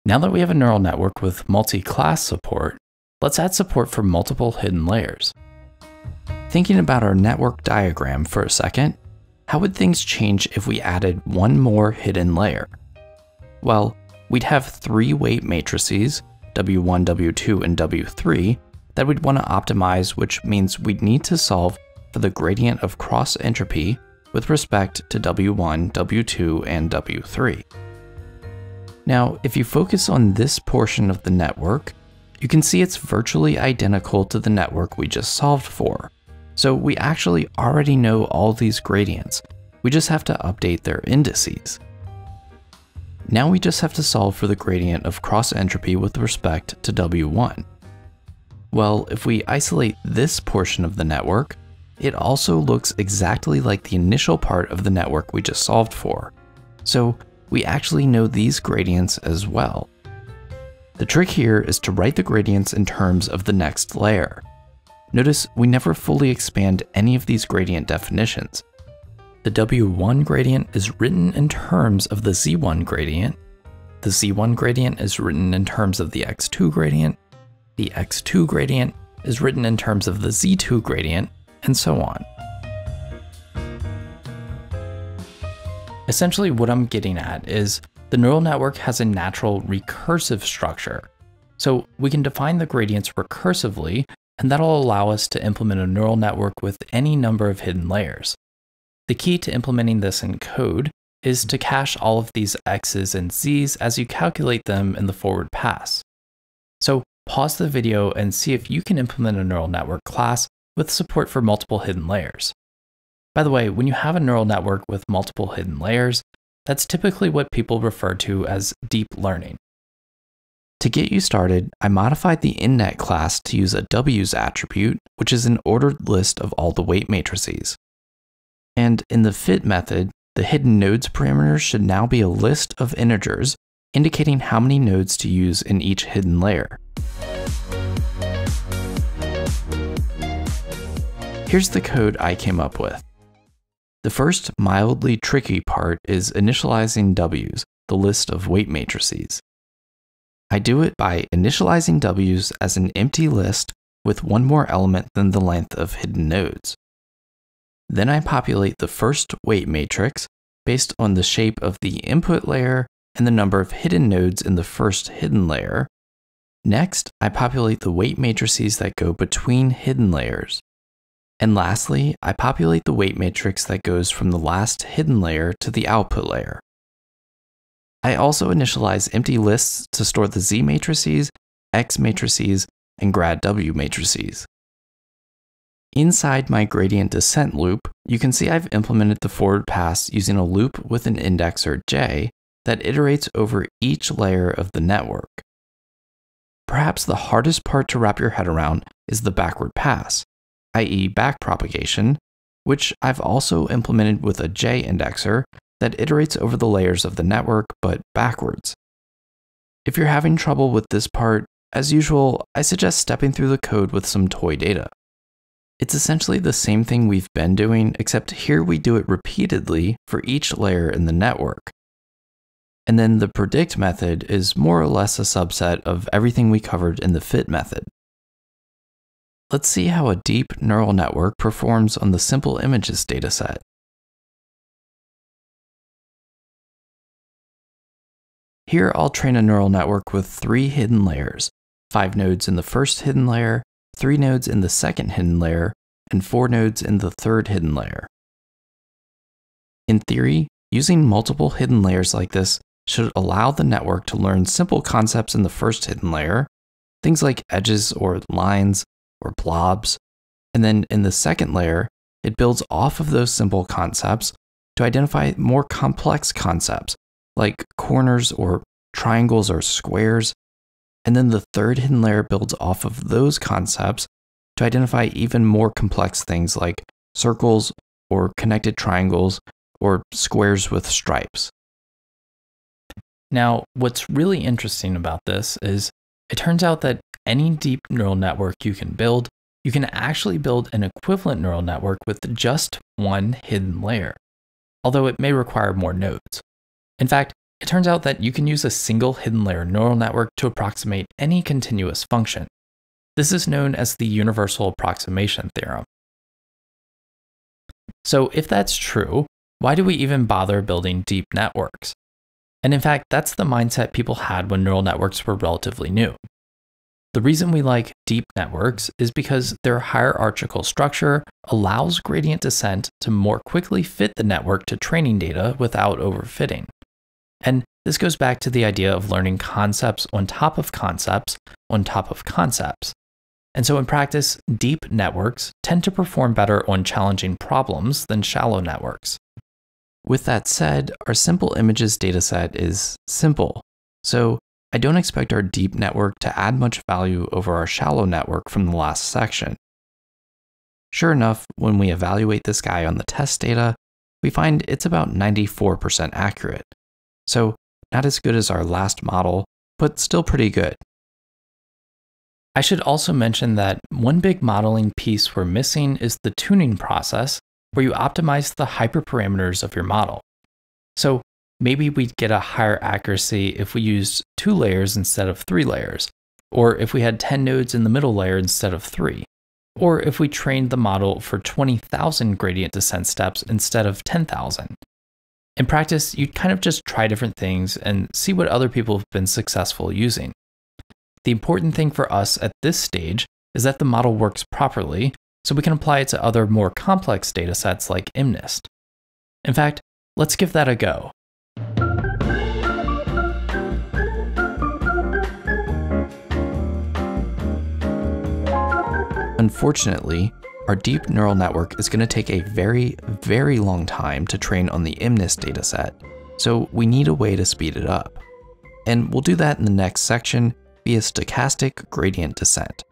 Now that we have a neural network with multi-class support, let's add support for multiple hidden layers. Thinking about our network diagram for a second, how would things change if we added one more hidden layer? Well, we'd have three weight matrices, W1, W2, and W3, that we'd want to optimize, which means we'd need to solve for the gradient of cross entropy with respect to W1, W2, and W3. Now, if you focus on this portion of the network, you can see it's virtually identical to the network we just solved for. So we actually already know all these gradients. We just have to update their indices. Now we just have to solve for the gradient of cross entropy with respect to W1. Well, if we isolate this portion of the network, it also looks exactly like the initial part of the network we just solved for. So we actually know these gradients as well. The trick here is to write the gradients in terms of the next layer. Notice we never fully expand any of these gradient definitions. The W1 gradient is written in terms of the Z1 gradient. The Z1 gradient is written in terms of the X2 gradient. The X2 gradient is written in terms of the Z2 gradient, and so on. Essentially, what I'm getting at is the neural network has a natural recursive structure. So we can define the gradients recursively, and that'll allow us to implement a neural network with any number of hidden layers. The key to implementing this in code is to cache all of these X's and Z's as you calculate them in the forward pass. So pause the video and see if you can implement a neural network class with support for multiple hidden layers. By the way, when you have a neural network with multiple hidden layers, that's typically what people refer to as deep learning. To get you started, I modified the innet class to use a W's attribute, which is an ordered list of all the weight matrices. And in the fit method, the hidden nodes parameter should now be a list of integers, indicating how many nodes to use in each hidden layer. Here's the code I came up with. The first mildly tricky part is initializing W's, the list of weight matrices. I do it by initializing W's as an empty list with one more element than the length of hidden nodes. Then I populate the first weight matrix based on the shape of the input layer and the number of hidden nodes in the first hidden layer. Next, I populate the weight matrices that go between hidden layers. And lastly, I populate the weight matrix that goes from the last hidden layer to the output layer. I also initialize empty lists to store the Z matrices, X matrices, and grad W matrices. Inside my gradient descent loop, you can see I've implemented the forward pass using a loop with an indexer J that iterates over each layer of the network. Perhaps the hardest part to wrap your head around is the backward pass, i.e. backpropagation, which I've also implemented with a J indexer that iterates over the layers of the network but backwards. If you're having trouble with this part, as usual, I suggest stepping through the code with some toy data. It's essentially the same thing we've been doing, except here we do it repeatedly for each layer in the network. And then the predict method is more or less a subset of everything we covered in the fit method. Let's see how a deep neural network performs on the simple images dataset. Here I'll train a neural network with 3 hidden layers, 5 nodes in the first hidden layer, 3 nodes in the second hidden layer, and 4 nodes in the third hidden layer. In theory, using multiple hidden layers like this should allow the network to learn simple concepts in the first hidden layer, things like edges or lines or blobs, and then in the second layer, it builds off of those simple concepts to identify more complex concepts like corners or triangles or squares, and then the third hidden layer builds off of those concepts to identify even more complex things like circles or connected triangles or squares with stripes. Now, what's really interesting about this is it turns out that any deep neural network you can actually build an equivalent neural network with just one hidden layer, although it may require more nodes. In fact, it turns out that you can use a single hidden layer neural network to approximate any continuous function. This is known as the universal approximation theorem. So if that's true, why do we even bother building deep networks? And in fact, that's the mindset people had when neural networks were relatively new. The reason we like deep networks is because their hierarchical structure allows gradient descent to more quickly fit the network to training data without overfitting. And this goes back to the idea of learning concepts on top of concepts on top of concepts. And so in practice, deep networks tend to perform better on challenging problems than shallow networks. With that said, our simple images dataset is simple, so I don't expect our deep network to add much value over our shallow network from the last section. Sure enough, when we evaluate this guy on the test data, we find it's about 94% accurate. So not as good as our last model, but still pretty good. I should also mention that one big modeling piece we're missing is the tuning process, where you optimize the hyperparameters of your model. So maybe we'd get a higher accuracy if we used 2 layers instead of 3 layers, or if we had 10 nodes in the middle layer instead of 3, or if we trained the model for 20,000 gradient descent steps instead of 10,000. In practice, you'd kind of just try different things and see what other people have been successful using. The important thing for us at this stage is that the model works properly, so we can apply it to other more complex datasets like MNIST. In fact, let's give that a go. Unfortunately, our deep neural network is going to take a very, very long time to train on the MNIST dataset, so we need a way to speed it up. And we'll do that in the next section via stochastic gradient descent.